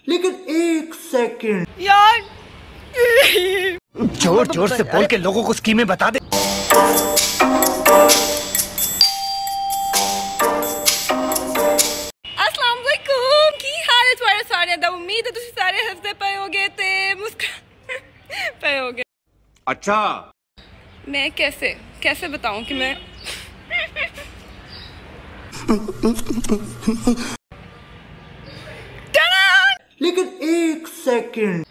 लेकिन एक सेकंड यार, जोर जोर से बोल के लोगों को स्कीमें बता दे। अस्सलाम वालेकुम, की हाल है तुम्हारे सारे? उम्मीद है तुम सारे हंसते पे होगे ते मुस्कुरा पे होगे। अच्छा, मैं कैसे बताऊं कि मैं लेकिन एक सेकंड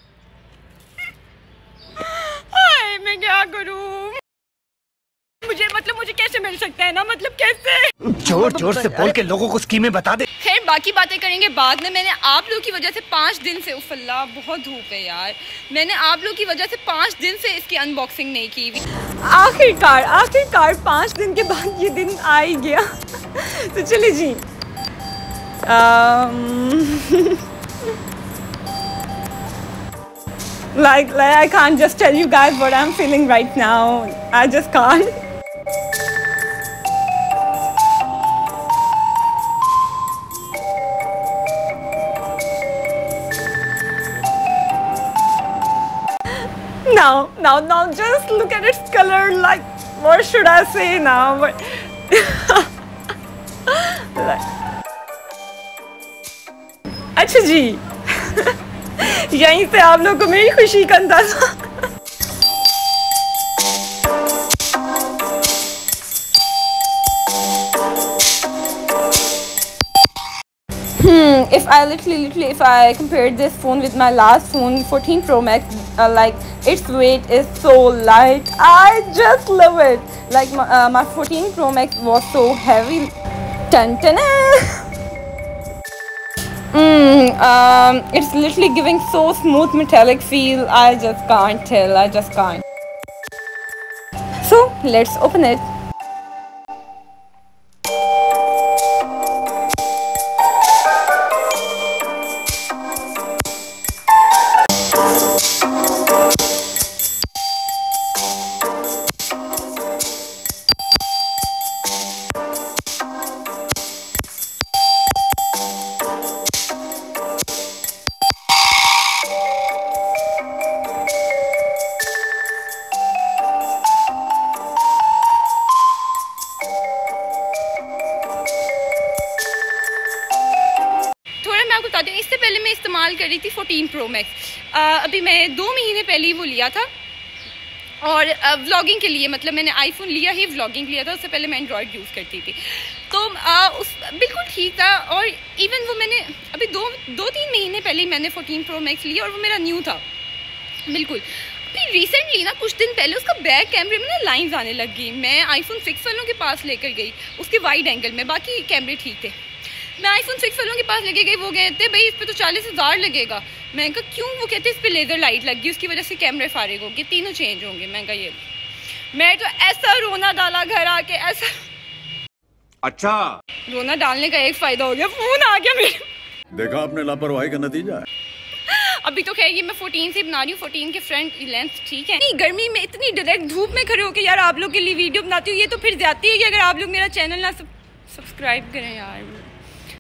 हाय, मैं क्या करूं? मुझे कैसे मिल सकता है ना, मतलब कैसे? जोर जोर से बोल के लोगों को स्कीमें बता दे। खैर, बाकी बातें करेंगे बाद में। मैंने आप लोग की वजह से 5 दिन से, उफ अल्लाह बहुत धूप है यार, मैंने आप लोग की वजह से 5 दिन से इसकी अनबॉक्सिंग नहीं की हुई। आखिरकार 5 दिन के बाद ये दिन आ ही गया। तो चलिए जी, like I can't just tell you guys what I'm feeling right now. I just can't. Now, just look at its color. Like, what should I say now? अच्छा जी, यहीं से आप लोगों को मेरी खुशी का अंदाजा। If I compare this phone with my last phone, 14 Pro Max, like its weight is so light. I just love it. Like my 14 Pro Max was so heavy. It's literally giving so smooth metallic feel. I just can't tell. I just can't. So let's open it. इससे पहले मैं इस्तेमाल कर रही थी 14 Pro Max। अभी मैं 2 महीने पहले ही वो लिया था, और व्लॉगिंग के लिए, मतलब मैंने आईफोन लिया ही व्लॉगिंग लिया था। उससे पहले मैं एंड्रॉयड यूज़ करती थी, तो उस बिल्कुल ठीक था। और इवन वो मैंने अभी 2-3 महीने पहले ही मैंने 14 Pro Max लिया, और वो मेरा न्यू था बिल्कुल। अभी रिसेंटली ना, कुछ दिन पहले उसका बैक कैमरे में ना लाइंस आने लग गई। मैं आईफोन 6 वालों के पास लेकर गई उसके वाइड एंगल में, बाकी कैमरे ठीक थे। मैं आईफोन 6 वालों के पास लेके गई, वो कहते भाई इस पर तो 40,000 लगेगा। मैंने कहा क्यों? वो कहते इस पर लेज़र लाइट लग गई, उसकी वजह से कैमरे फारिग होंगे, तीनों चेंज होंगे। मैं कहा ये, मैं तो ऐसा रोना डाला घर आके, ऐसा। अच्छा, रोना डालने का एक फ़ायदा हो गया, फ़ोन आ गया मेरे। देखा आपने लापरवाही का नतीजा है। अभी तो खैर ये मैं 14 से बना रही हूँ, 14 के फ्रंट लेंथ ठीक है। नहीं, गर्मी में इतनी डायरेक्ट धूप में खड़े होकर यार आप लोग के लिए वीडियो बनाती हूँ, ये तो फिर जाती है कि अगर आप लोग मेरा चैनल ना सब्सक्राइब करें यार।